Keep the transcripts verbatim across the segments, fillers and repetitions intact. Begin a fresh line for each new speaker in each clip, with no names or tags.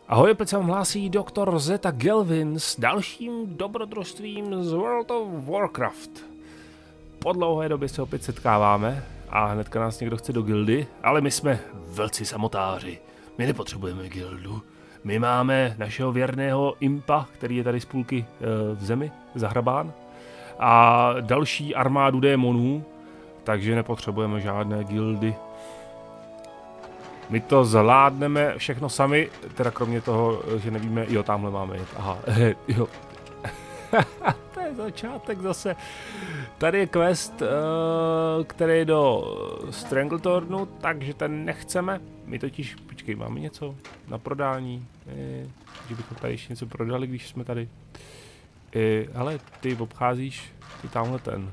Ahoj, opět se vám hlásí doktor Zeta Galvin s dalším dobrodružstvím z World of Warcraft. Po dlouhé době se opět setkáváme a hnedka nás někdo chce do gildy, ale my jsme velcí samotáři. My nepotřebujeme gildu. My máme našeho věrného impa, který je tady z půlky e, v zemi, zahrabán, a další armádu démonů, takže nepotřebujeme žádné gildy. My to zvládneme všechno sami, teda kromě toho, že nevíme, jo, tamhle máme jet, aha, jo. To je začátek zase. Tady je quest, který je do Strangletornu, takže ten nechceme. My totiž, počkej, máme něco na prodání, je, že bychom tady ještě něco prodali, když jsme tady. Je, ale ty obcházíš, ty tamhle ten.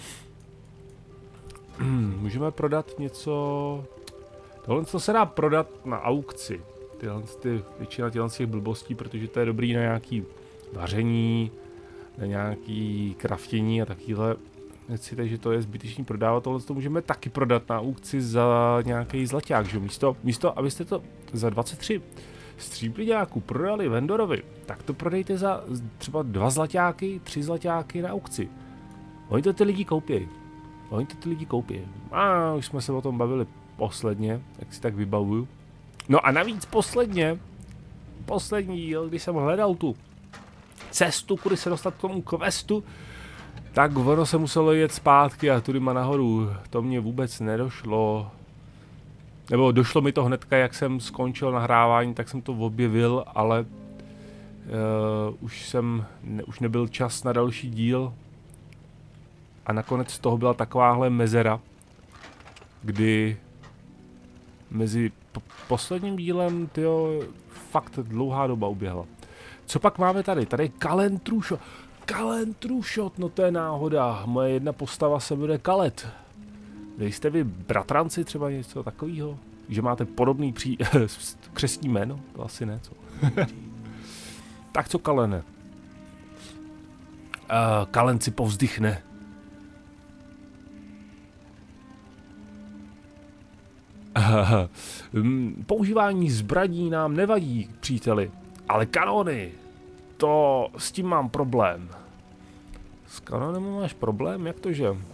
Můžeme prodat něco... Tohle se dá prodat na aukci, tyhle, ty, většina těch blbostí, protože to je dobrý na nějaký vaření, na nějaký kraftění a takovýhle věci, takže to je zbytečný prodávat. Tohle to můžeme taky prodat na aukci za nějaký zlaťák, že místo, místo abyste to za dvacet tři stříbrňáků prodali vendorovi, tak to prodejte za třeba dva zlaťáky, tři zlaťáky na aukci. Oni to ty lidi koupějí. Oni to ty lidi koupějí. A už jsme se o tom bavili posledně, jak si tak vybavuju. No a navíc posledně, poslední díl, když jsem hledal tu cestu, kudy se dostat k tomu questu, tak ono se muselo jet zpátky a tudyma nahoru. To mě vůbec nedošlo. Nebo došlo mi to hnedka, jak jsem skončil nahrávání, tak jsem to objevil, ale uh, už jsem, ne, už nebyl čas na další díl. A nakonec z toho byla takováhle mezera, kdy mezi posledním dílem, tyjo, fakt dlouhá doba uběhla. Co pak máme tady? Tady je Kalen Trushot. Kalen Trushot, no to je náhoda. Moje jedna postava se jmenuje Kalet. Nejste vy bratranci třeba něco takového? Že máte podobný pří... křestní jméno? To asi ne, co? Tak co Kalene? Uh, Kalen si povzdychne. Používání zbraní nám nevadí, příteli, ale kanony, to s tím mám problém. S kanonem máš problém? Jak to, že? Uh,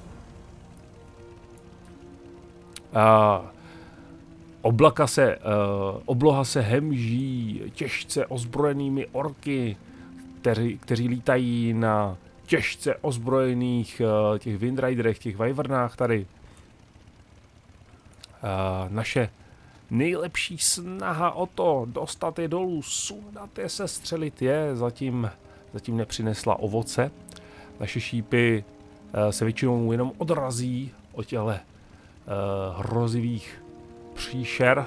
oblaka se, uh, obloha se hemží těžce ozbrojenými orky, kteří, kteří lítají na těžce ozbrojených uh, těch Windriderech, těch Wyvernách tady. Uh, naše nejlepší snaha o to dostat je dolů, sundat je, sestřelit je, zatím, zatím nepřinesla ovoce. Naše šípy uh, se většinou jenom odrazí od těchto uh, hrozivých příšer.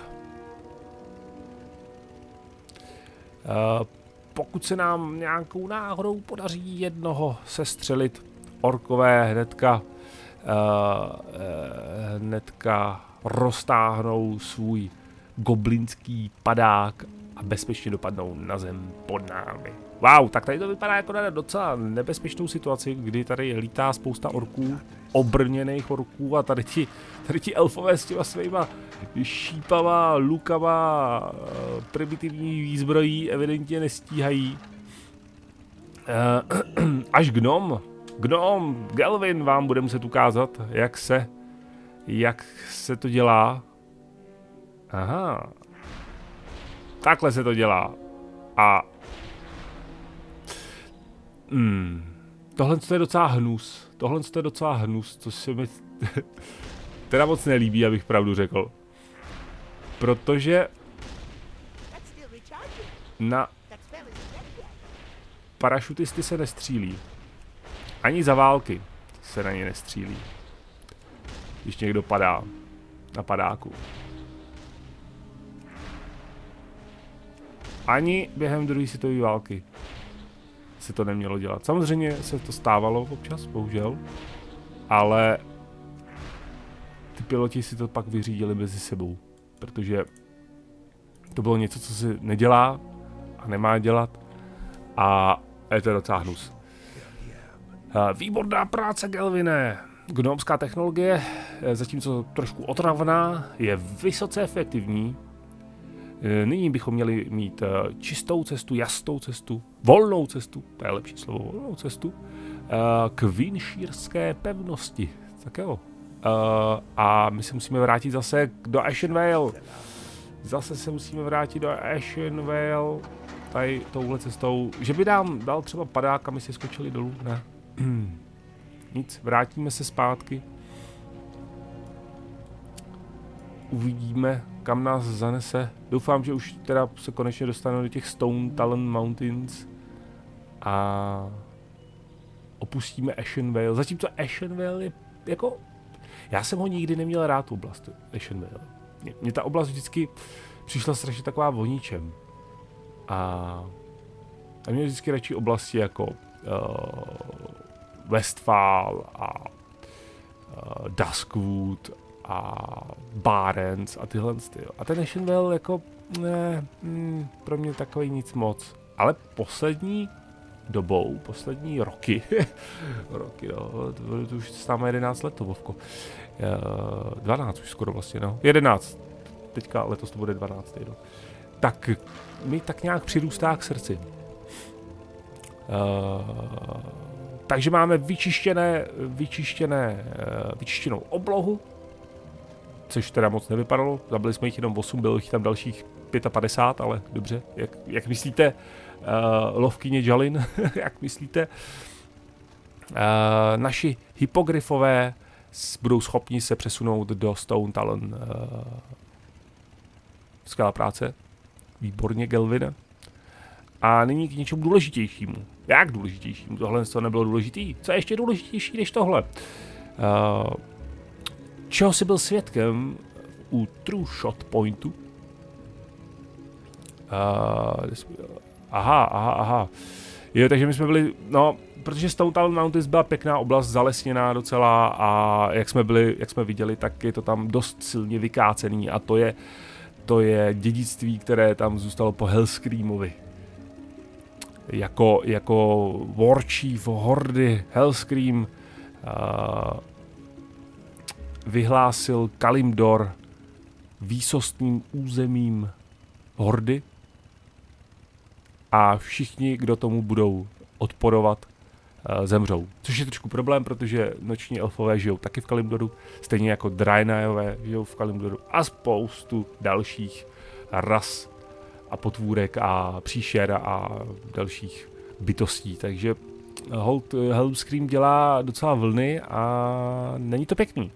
Uh, pokud se nám nějakou náhodou podaří jednoho sestřelit, orkové hnedka, uh, uh, hnedka roztáhnou svůj goblinský padák a bezpečně dopadnou na zem pod námi. Wow, tak tady to vypadá jako na docela nebezpečnou situaci, kdy tady lítá spousta orků, obrněných orků a tady ti, tady ti elfové s těma svýma šípama, lukama, primitivní výzbrojí evidentně nestíhají. Až gnom, gnom, Galvin vám bude muset ukázat, jak se Jak se to dělá? Aha. Takhle se to dělá. A... Hmm. Tohle je docela hnus. Tohle je docela hnus, což se mi... teda moc nelíbí, abych pravdu řekl. Protože... Na... parašutisty se nestřílí. Ani za války se na ně nestřílí. Když někdo padá na padáku. Ani během druhé světové války se to nemělo dělat. Samozřejmě se to stávalo občas, bohužel, ale ty piloti si to pak vyřídili mezi sebou, protože to bylo něco, co se nedělá a nemá dělat a je to docela hnus. Výborná práce, Galvine! Gnomská technologie, zatímco trošku otravná, je vysoce efektivní. Nyní bychom měli mít čistou cestu, jasnou cestu, volnou cestu, to je lepší slovo, volnou cestu, k Winshirské pevnosti. Tak jo. A my se musíme vrátit zase do Ashenvale. Zase se musíme vrátit do Ashenvale. Tady touhle cestou. Že by nám dal třeba padák a my si skočili dolů? Ne. Nic, vrátíme se zpátky. Uvidíme, kam nás zanese. Doufám, že už teda se konečně dostaneme do těch Stone Talon Mountains. A opustíme Ashenvale. Zatímco Ashenvale je jako... Já jsem ho nikdy neměl rád, tu oblast Ashenvale. Mně ta oblast vždycky přišla strašně taková voníčem. A, a mě vždycky radši oblasti jako uh, Westfall a uh, Duskwood a Barents a tyhle styl. A ten Ashenvale jako ne, mm, pro mě takový nic moc. Ale poslední dobou, poslední roky, roky, no, to, to už stáme jedenáct let, to Vovko. dvanáct už skoro vlastně, no, jedenáct, teďka letos to bude dvanáct, no. Tak mi tak nějak přirůstá k srdci. Uh, takže máme vyčištěné, vyčištěné, uh, vyčištěnou oblohu, což teda moc nevypadalo, zabili jsme jich jenom osm, bylo jich tam dalších padesát pět, ale dobře, jak, jak myslíte, uh, lovkyně Jalin, jak myslíte, uh, naši hypogryfové budou schopni se přesunout do Stone Talon. Uh, skvělá práce, výborně, Gelvin. A nyní k něčemu důležitějšímu. Jak důležitějšímu? Tohle to nebylo důležitý. Co je ještě důležitější než tohle? Uh, čeho jsi byl svědkem u True Shot Pointu? Uh, aha, aha, aha. Jo, takže my jsme byli, no, protože Stone Talon Mountains byla pěkná oblast, zalesněná docela a jak jsme byli, jak jsme viděli, tak je to tam dost silně vykácený a to je, to je dědictví, které tam zůstalo po Hellscreamovi. Jako, jako Warchief hordy Hellscream uh, vyhlásil Kalimdor výsostným územím hordy a všichni, kdo tomu budou odporovat, uh, zemřou. Což je trošku problém, protože noční elfové žijou taky v Kalimdoru, stejně jako Draeneiové žijou v Kalimdoru a spoustu dalších ras a potvůrek a příšer a dalších bytostí. Takže hold Hellscream dělá docela vlny a není to pěkný.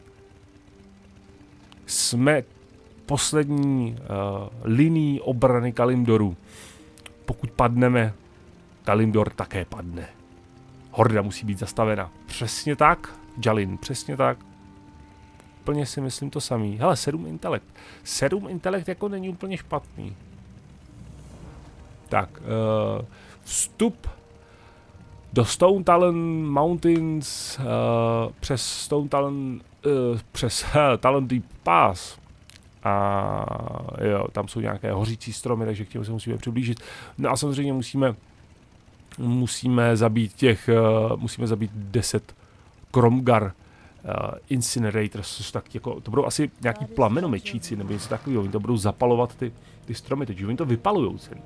Jsme poslední uh, linií obrany Kalimdoru. Pokud padneme, Kalimdor také padne. Horda musí být zastavena. Přesně tak, Jalin, přesně tak. Úplně si myslím to samý. Hele, sedm intelekt. sedm intelekt jako není úplně špatný. Tak, uh, vstup do Stone Talon Mountains uh, přes Stone Talon, uh, přes uh, Talon Deep Pass. A jo, tam jsou nějaké hořící stromy, takže k těm se musíme přiblížit. No a samozřejmě musíme musíme zabít těch, uh, musíme zabít deset Kromgar uh, Incinerators, což tak jako, to budou asi nějaký plamenomečíci, nebo něco takového, oni to budou zapalovat ty, ty stromy, takže oni to vypalujou celý.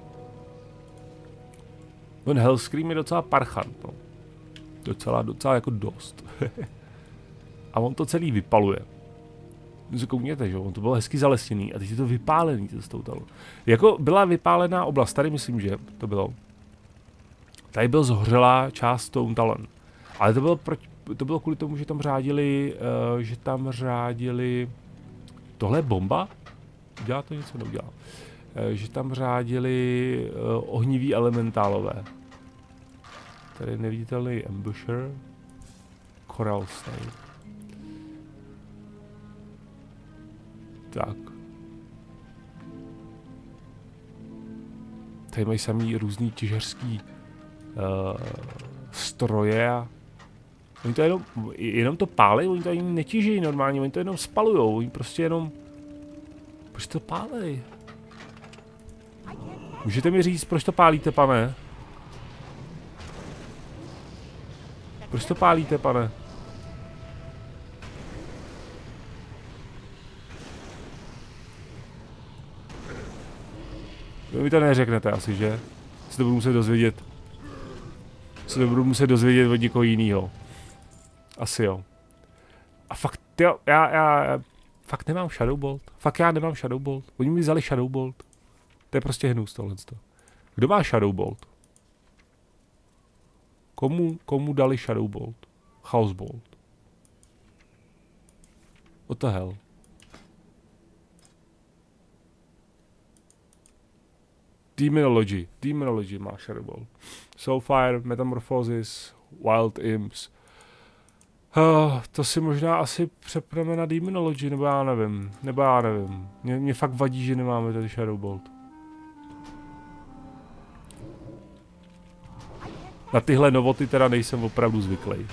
Ten Hellscream je docela parchant, no. Docela, docela jako dost. A on to celý vypaluje. Vy se koukněte, že on to bylo hezky zalesněný a teď je to vypálený, to stoutalo. Jako byla vypálená oblast, tady myslím, že to bylo. Tady byl zhořelá část Stone Talon. Ale to bylo, proč, to bylo kvůli tomu, že tam řádili, uh, že tam řádili, tohle je bomba? Dělá to něco? Neudělá. Uh, že tam řádili uh, ohniví elementálové. Tady je neviditelný ambusher. Coral Snake. Tak. Tady mají samý různý těžařský uh, stroje a oni to jenom, jenom to pálí, oni to ani netěží normálně, oni to jenom spalujou, oni prostě jenom, proč to pálí? Můžete mi říct, proč to pálíte, pane? Proč to pálíte, pane? Vy to neřeknete asi, že? Si to budu muset dozvědět. Si to budu muset dozvědět od někoho jiného. Asi jo. A fakt, jo, já, já, fakt nemám Shadow Bolt. Fakt já nemám Shadow Bolt. Oni mi vzali Shadow Bolt. To je prostě hnus tohle. Kdo má Shadow Bolt? Komu, komu dali Shadow Bolt? Chaos Bolt. What the hell? Demonology. Demonology má Shadow Bolt. Soulfire, Metamorphosis, Wild Imps. Uh, to si možná asi přepneme na Demonology, nebo já nevím. Nebo já nevím. Mě, mě fakt vadí, že nemáme tady Shadow Bolt. Na tyhle novoty teda nejsem opravdu zvyklý.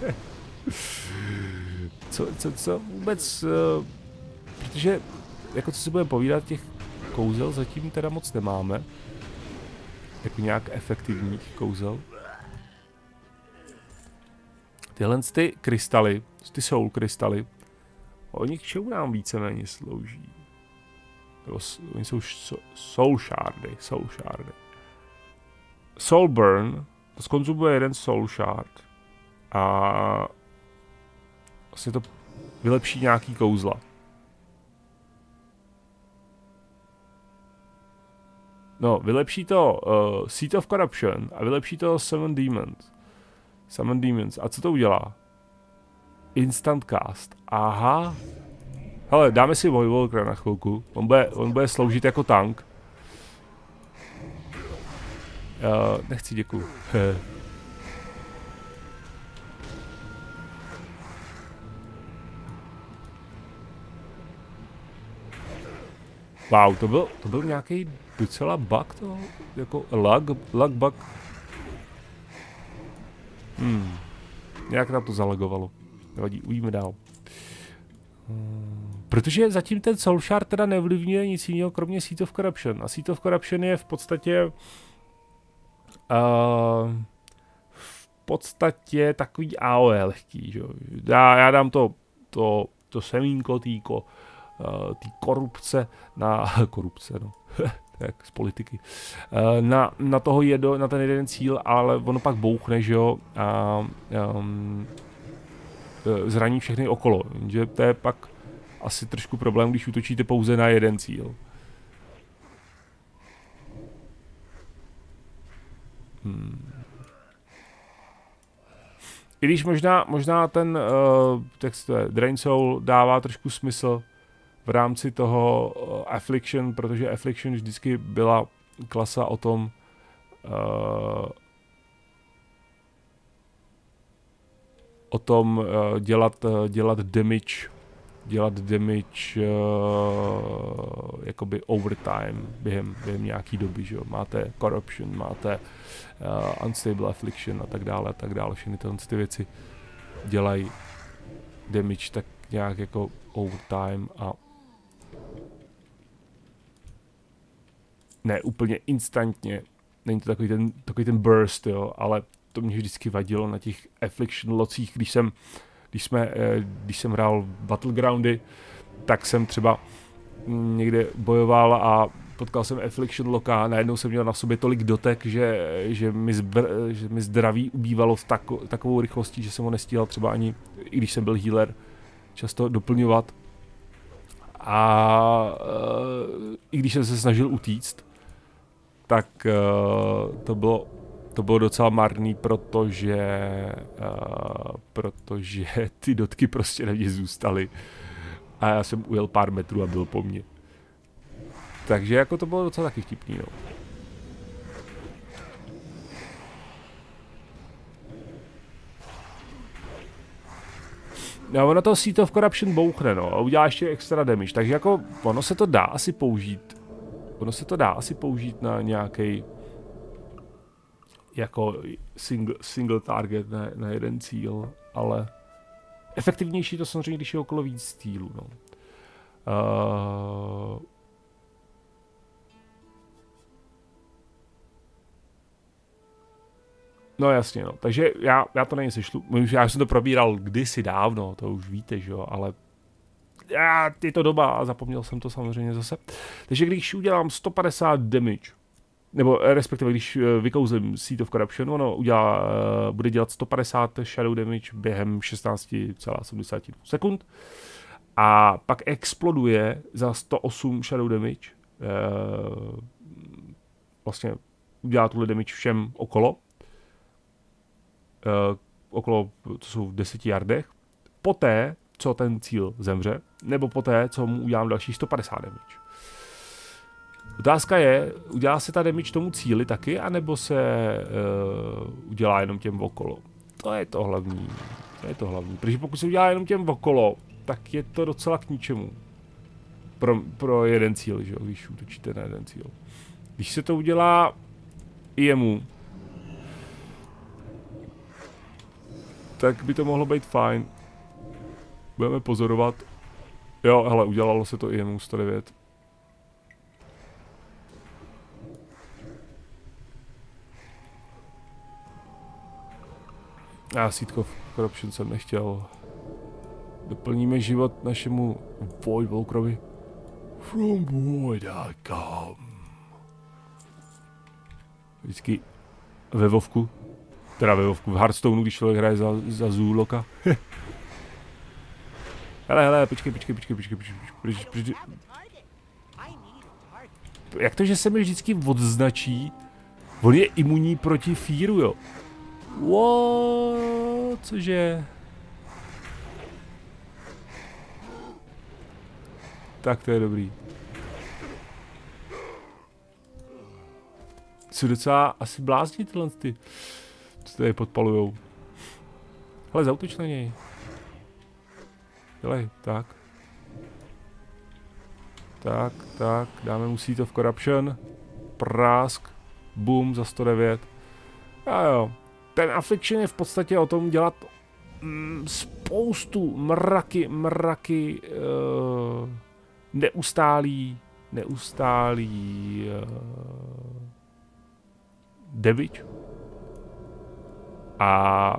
co, co, co vůbec... Uh, protože, jako co si budeme povídat, těch kouzel zatím teda moc nemáme. Jako nějak efektivních kouzel. Tyhle ty krystaly, ty soul krystaly, oni k čemu nám víceméně slouží? Nebo, oni jsou soul shardy, soul shardy. Soul burn, to skonzumuje jeden soul shard a vlastně to vylepší nějaký kouzla. No, vylepší to uh, Seat of Corruption a vylepší to Seven Demons. Summon Demons. A co to udělá? Instant cast. Aha. Hele, dáme si Voidwalkera na chvilku. On bude, on bude sloužit jako tank. Uh, nechci, děkuju. Wow, to byl, to byl nějaký docela bug to? Jako lag, lag bug. Hmm. Nějak nám to zalegovalo. Nevadí, uvidíme dál. Hmm. Protože zatím ten Soul Shard teda neovlivňuje nic jiného, kromě Seat of Corruption. A Seat of Corruption je v podstatě... Uh, v podstatě takový A O E lehký, že? Já, já dám to, to, to semínko týko, uh, tý korupce na... korupce, no. Jak z politiky. Na, na toho jedo, na ten jeden cíl, ale ono pak bouchne, že jo, a um, zraní všechny okolo. Že to je pak asi trošku problém, když útočíte pouze na jeden cíl. Hmm. I když možná, možná ten uh, text Drain Soul dává trošku smysl v rámci toho uh, Affliction, protože Affliction vždycky byla klasa o tom uh, o tom uh, dělat, uh, dělat damage dělat damage uh, jakoby overtime během, během nějaký doby, že jo. Máte Corruption, máte uh, Unstable Affliction a tak dále a tak dále. Všechny tyhle ty věci dělají damage tak nějak jako overtime a ne úplně instantně, není to takový ten, takový ten burst, jo, ale to mě vždycky vadilo na těch Affliction locích, když jsem, když jsme, když jsem hrál Battlegroundy, tak jsem třeba někde bojoval a potkal jsem Affliction loka, najednou jsem měl na sobě tolik dotek, že, že, mi, zbr, že mi zdraví ubývalo v tako, takovou rychlostí, že jsem ho nestíhal třeba ani, i když jsem byl healer, často doplňovat. A uh, i když jsem se snažil utíct, tak uh, to bylo to bylo docela marný, protože uh, protože ty dotky prostě na mě zůstaly a já jsem ujel pár metrů a byl po mně. Takže jako to bylo docela taky vtipný, no. No, ono to Seat of Corruption bouchne, no, a udělá ještě extra damage, takže jako ono se to dá asi použít, ono se to dá asi použít na nějaký jako single, single target na, na jeden cíl, ale efektivnější to samozřejmě, když je okolo víc cílů, no. Uh, No jasně, no. Takže já, já to nejsešlu, já jsem to probíral kdysi dávno, to už víte, že jo, ale Já, je to doba a zapomněl jsem to samozřejmě zase. Takže když udělám sto padesát damage, nebo respektive když vykouzlím Seed of Corruption, ono udělá, bude dělat sto padesát shadow damage během šestnáct celá sedmdesát sekund a pak exploduje za sto osm shadow damage. Vlastně udělá tuhle damage všem okolo. Okolo, co jsou v deseti yardech. Poté, co ten cíl zemře, nebo poté, co mu udělám další sto padesát damage. Otázka je, udělá se ta damage tomu cíli taky, anebo se uh, udělá jenom těm okolo. To je to hlavní. To je to hlavní. Protože pokud se udělá jenom těm okolo, tak je to docela k ničemu. Pro, pro jeden cíl, že jo, když útočíte na jeden cíl. Když se to udělá i jemu, tak by to mohlo být fajn. Budeme pozorovat. Jo, hele, udělalo se to i jemu sto devět. Já Seed of Corruption jsem nechtěl. Doplníme život našemu Void Walkerovi. From Void I come. Vždycky ve Vovku. Teda ve Vovku, v Hearthstoneu, když člověk hraje za, za Zooloka. Hele, hele, počkej, počkej, počkej, počkej, počkej, počkej, počkej. Jak to, že se mi vždycky odznačí? On je imunní proti fíru, jo. What? Cože? Tak to je dobrý. Jsou docela asi blázni tyhle ty, co tady podpalujou. Hele, zautoč na něj. Dělej, tak. Tak, tak, dáme mu Seed of Corruption. Prásk. Boom, za sto devět. A jo. Ten Affliction je v podstatě o tom dělat mm, spoustu mraky, mraky uh, neustálý, neustálý uh, damage. A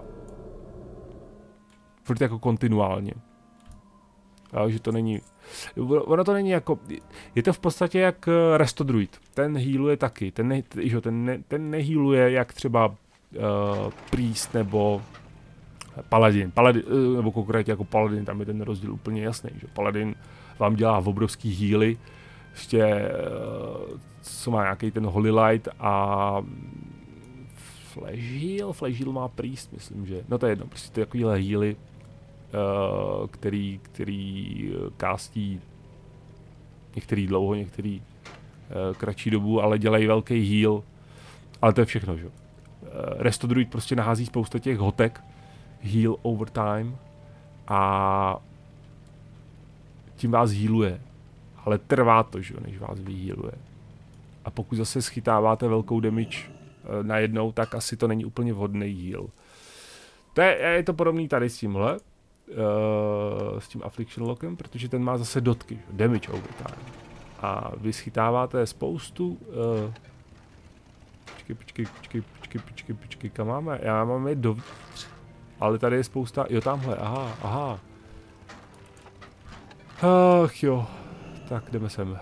furt jako kontinuálně. Takže to není, ono to není jako, je to v podstatě jak Resto Druid. Ten healuje taky, ten, ne, že, ten, ne, ten nehealuje jak třeba uh, Priest nebo Paladin. Paladin, uh, nebo konkrétně jako Paladin, tam je ten rozdíl úplně jasný. Že? Paladin vám dělá obrovský healy, ještě uh, co má nějaký ten Holy Light a Flash Heal, Flash Heal má Priest, myslím, že, no to je jedno, prostě to je takovýhle healy, Uh, který, který kástí některý dlouho, některý uh, kratší dobu, ale dělají velký heal. Ale to je všechno, že? Uh, Resto Druid prostě nahází spousta těch hotek, heal over time a tím vás healuje. Ale trvá to, že? Než vás vyhealuje. A pokud zase schytáváte velkou damage uh, najednou, tak asi to není úplně vhodný heal. To je, je to podobný tady s tímhle. Uh, s tím Affliction Lockem, protože ten má zase dotky, damage over time. A vy schytáváte spoustu... Uh, počkej, počkej, počkej, počkej, počkej, počkej, kam máme? Já mám je dovnitř. Ale tady je spousta... Jo, tamhle, aha, aha. Ach jo. Tak, jdeme sem.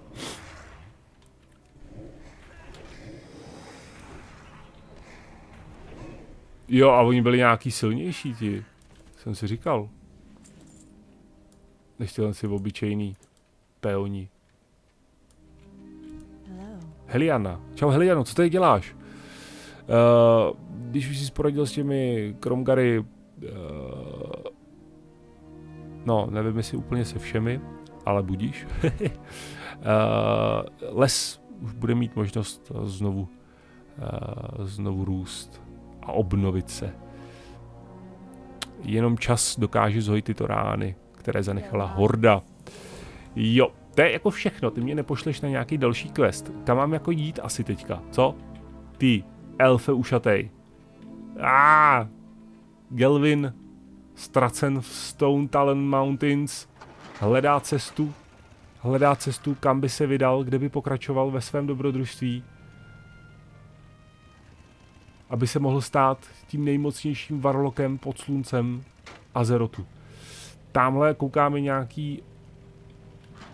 Jo, a oni byli nějaký silnější, ti. Jsem si říkal. Než tyhle si obyčejný peoni. Heliana. Čau Heliano, co tady děláš? Uh, když už jsi poradil s těmi Kromgary, uh, no, nevím jestli úplně se všemi, ale budíš. uh, les už bude mít možnost znovu, uh, znovu růst a obnovit se. Jenom čas dokáže zhojit tyto rány, které zanechala Horda. Jo, to je jako všechno, ty mě nepošleš na nějaký další quest. Kam mám jako jít asi teďka, co? Ty, elfe ušatej. Ah, Gelvin, ztracen v Stone Talon Mountains, hledá cestu, hledá cestu, kam by se vydal, kde by pokračoval ve svém dobrodružství. Aby se mohl stát tím nejmocnějším varlokem pod sluncem Azerotu. Tamhle koukáme nějaký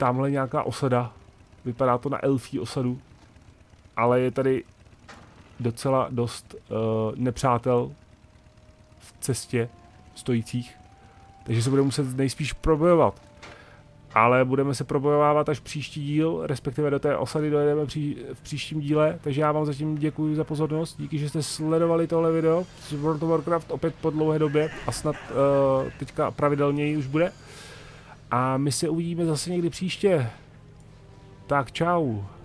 tamhle nějaká osada. Vypadá to na elfí osadu. Ale je tady docela dost uh, nepřátel v cestě stojících. Takže se budeme muset nejspíš probojovat. Ale budeme se probojovávat až příští díl, respektive do té osady dojedeme pří, v příštím díle. Takže já vám zatím děkuji za pozornost. Díky, že jste sledovali tohle video z World of Warcraft opět po dlouhé době a snad uh, teďka pravidelněji už bude. A my se uvidíme zase někdy příště. Tak čau.